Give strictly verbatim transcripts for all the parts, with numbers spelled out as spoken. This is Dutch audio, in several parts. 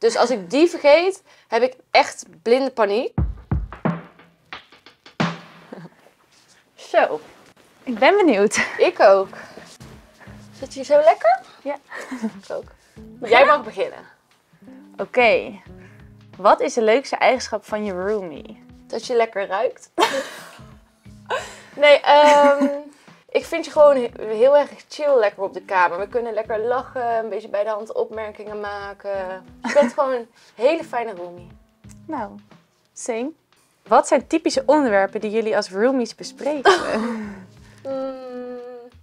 Dus als ik die vergeet, heb ik echt blinde paniek. Zo. Ik ben benieuwd. Ik ook. Zit je zo lekker? Ja. Ik ook. Jij mag beginnen. Oké. Okay. Wat is de leukste eigenschap van je roomie? Dat je lekker ruikt. Nee, um, ik vind je gewoon heel erg chill lekker op de kamer. We kunnen lekker lachen, een beetje bij de hand opmerkingen maken. Je bent gewoon een hele fijne roomie. Nou, same. Wat zijn typische onderwerpen die jullie als roomies bespreken? mm,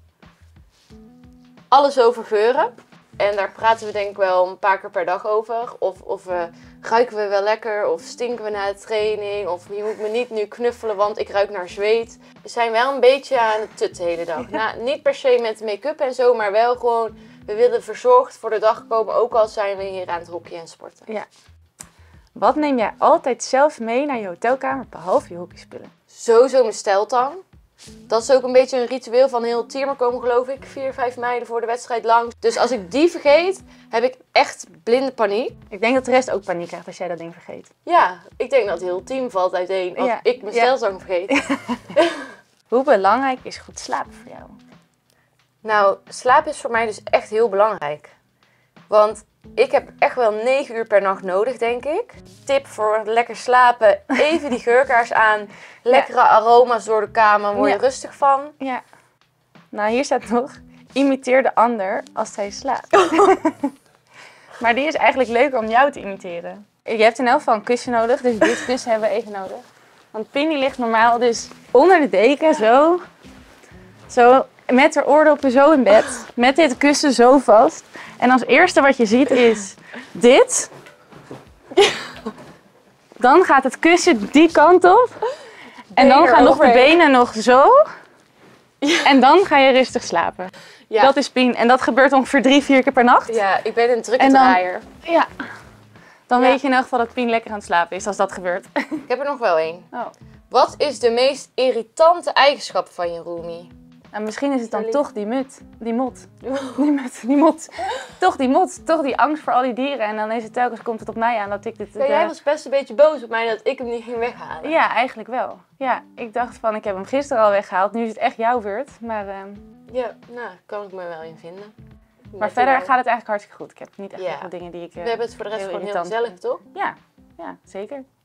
alles over geuren. En daar praten we denk ik wel een paar keer per dag over. Of, of uh, ruiken we wel lekker, of stinken we na de training. Of je moet me niet nu knuffelen, want ik ruik naar zweet. We zijn wel een beetje aan het tutten de hele dag. Nou, niet per se met make-up en zo, maar wel gewoon... We willen verzorgd voor de dag komen, ook al zijn we hier aan het hockeyen en sporten. Ja. Wat neem jij altijd zelf mee naar je hotelkamer, behalve je hockeyspullen? Sowieso mijn steltang. Dat is ook een beetje een ritueel van heel het team. Er komen geloof ik vier, vijf meiden voor de wedstrijd langs. Dus als ik die vergeet, heb ik echt blinde paniek. Ik denk dat de rest ook paniek krijgt als jij dat ding vergeet. Ja, ik denk dat heel het team valt uiteen als ja. ik mijn ja. steltang vergeet. Hoe belangrijk is goed slapen voor jou? Nou, slaap is voor mij dus echt heel belangrijk. Want ik heb echt wel negen uur per nacht nodig, denk ik. Tip voor lekker slapen, even die geurkaars aan. Lekkere ja. aroma's door de kamer, word je ja. rustig van. Ja. Nou, hier staat nog, imiteer de ander als hij slaapt. Maar die is eigenlijk leuker om jou te imiteren. Je hebt in elk geval een kussen nodig, dus dit kussen hebben we even nodig. Want Pini ligt normaal dus onder de deken, zo. Zo, met haar oordoppen zo in bed. Met dit kussen zo vast. En als eerste wat je ziet is dit. Dan gaat het kussen die kant op. En dan gaan nog de benen nog zo. En dan ga je rustig slapen. Ja. Dat is Pien. En dat gebeurt ongeveer drie, vier keer per nacht. Ja, ik ben een drukke draaier. Ja. Dan ja. weet je in elk geval dat Pien lekker aan het slapen is als dat gebeurt. Ik heb er nog wel één. Oh. Wat is de meest irritante eigenschap van je roomie? Nou, misschien is het dan Jullie? toch die mut, die mot. Die mut, die mot. Toch die mot, toch die angst voor al die dieren. En dan is het telkens, komt het op mij aan dat ik dit... Ja, jij was best een beetje boos op mij dat ik hem niet ging weghalen. Ja, eigenlijk wel. Ja, ik dacht van, ik heb hem gisteren al weggehaald. Nu is het echt jouw beurt. Maar, uh... ja, nou, kan ik me wel in vinden. Maar Met verder gaat het eigenlijk hartstikke goed. Ik heb niet echt ja. heel veel dingen die ik uh, We hebben het voor de rest gewoon heel gezellig, toch? Ja, ja, zeker.